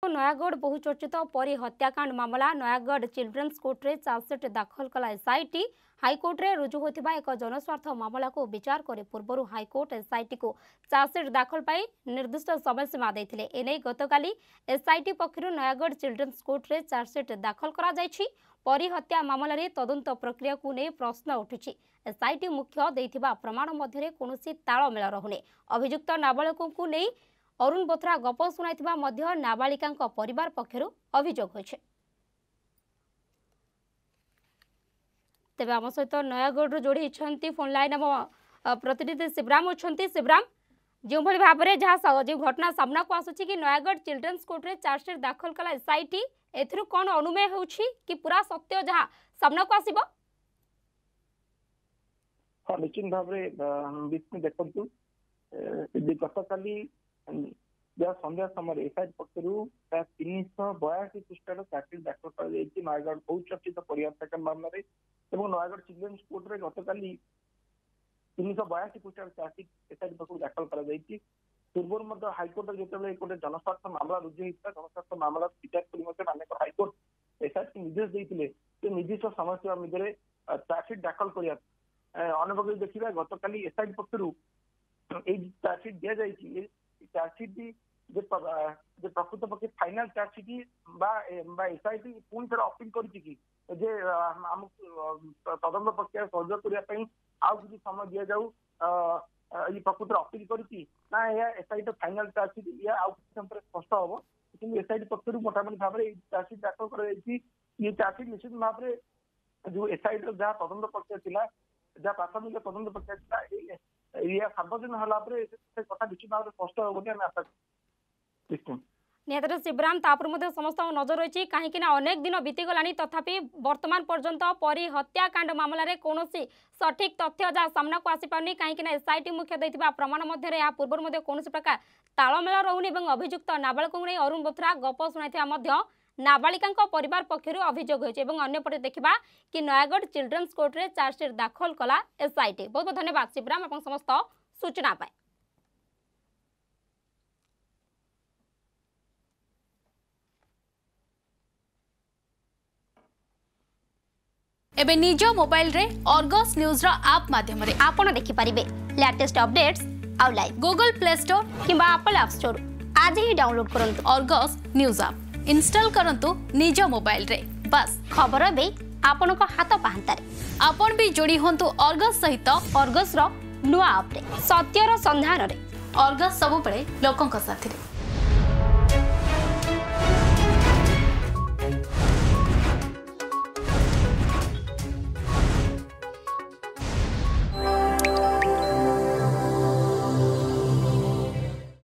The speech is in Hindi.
नयागढ़ बहुचर्चित परी हत्याकांड मामला नयागढ़ चिल्ड्रेन्स कोर्ट रे चार्जसीट दाखल कला एसआईटी हाईकोर्ट रे रुजु होतिबा एक जनस्वार्थ मामला को विचार करे पूर्व हाईकोर्ट एसआईटी को चार्जसीट दाखल पाई निर्दिष्ट समय सीमा देथिले। एने गतकाली एसआईटी पक्षरु नयागढ़ चिल्ड्रेन्स कोर्ट रे चार्जसीट दाखल करा जायछि। परी हत्या मामला रे तदंत प्रक्रिया को नै प्रश्न उठुछि। एसआईटी मुख्य देथिबा प्रमाण मध्यरे कोनोसी ताळमेल रहुने। अभियुक्त नाबालिका को नै अरुण बोथरा गप शुणाइथिबा मध्य नाबालिका परिवार पक्षरु अभियोग होइछे। तेबे आम सहित नयागढ़ जोड़ी फोन लाइन प्रतिनिधि शिवराम अच्छा। शिवराम, जो भली भाव में जहाँ जो घटना सामना को आसुची कि नयागढ़ चिल्ड्रेन्स कोर्ट रे चार्जसीट दाखल कला एसआईटी एथरु कौन अनुमेय होउछि कि पूरा सत्य जहाँ सामना को आसीबो? हाँ, निश्चित भाव में विष्णु देखु गतकाली संध्या समय एसआईटी पक्षर 382 पृष्ठार चार्जसीट दाखल कर नयागढ़ बहुचर्चित परी हत्याकांड मामला नयागढ़ चिल्ड्रेन्स कोर्ट रे गतकाली 382 पृष्ठार चार्जसीट एसआईटी पक्षर दाखल कर पूर्व हाईकोर्ट जो गोटे जनस्वार्थ मामला रुजु होता जनस्वार्थ मामला विचार कर हाईकोर्ट एसआईटी निर्देश देते निर्दिष्ट समय सीमा मध्य चार्जसीट दाखल करने देखा गतकाली एसआईटी पक्षर चार्जसीट दि जाए चार्जसीट प्रकृत पक्ष फाइनाल चार्जसीट एसआईटी पुणी थे अपील कर तदंत प्रक्रिया सहयोग करने आउ किसी समय दि जाऊ प्रकृत अपील करना एसआईटी फाइनाल चार्जसीट या आउ किसी समय स्पष्ट हम कि एसआईटी पक्षर मोटामोटी भाव में चार्जसीट दाखल कर चार्जसीट निश्चित भाव में जो एसआईटी जहाँ तदंत प्रक्रिया थी जहाँ प्राथमिक तदंत प्रक्रिया थी सार्वजन होला कथा निश्चित भाव में स्पष्ट होनी आम आशा निहत शिवराम तापर समस्त नजर रही कहीं अनेक दिन बीतीगला तथापि वर्तमान पर्यंत परी हत्याकांड मामला रे कौनसी सठिक तथ्य जहाँ सामना को आसी पारनी कहीं एसआईटी मुख्य देथिबा प्रमाण मध्य या पूर्व कौन प्रकार तालमेल रहुनी अभियुक्त नाबालिका नहीं अरुण बोथरा गप शुणाइथिबा नाबालिका परिवार पक्षर अभियोग होइछे। अन्यपटे देखा कि नयागढ़ चिल्ड्रेन्स कोर्ट रे चार्जसीट दाखल कला एसआईटी। बहुत बहुत धन्यवाद शिवराम अपन समस्त सूचना पाए। एबे निज मोबाइल रे अर्गस न्यूज रो ऐप माध्यम रे आपण देखि परिबे लेटेस्ट अपडेट्स आउ लाइव गूगल प्ले स्टोर किबा एप्पल ऐप स्टोर आज ही डाउनलोड करंतु अर्गस न्यूज ऐप इंस्टॉल करंतु निज मोबाइल रे। बस खबर बे आपण को हाथ पाहंतारे आपण भी जोड़ी होंतु अर्गस सहित अर्गस रो नुआ ऐप रे सत्यर संधान रे अर्गस सब बळे लोकन का साथी रे।